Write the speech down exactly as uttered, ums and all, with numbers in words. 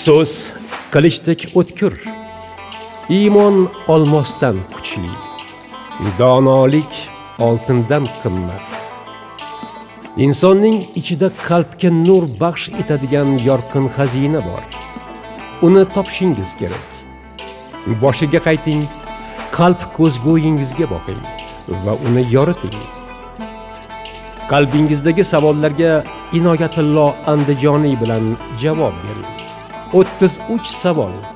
So'z qilichdek o'tkir, iymon olmosdan kuchli, donolik oltindan qimmat. Insonning ichida qalbga nur baxsh etadigan yorqin xazina bor. Uni topishingiz kerak. Boshiga qayting, qalb ko'zgo'yingizga boqing va uni yoriting. Qalbingizdagi savollarga Inoyatullo Andijoniy bilan javob bering. o'ttiz uch savol.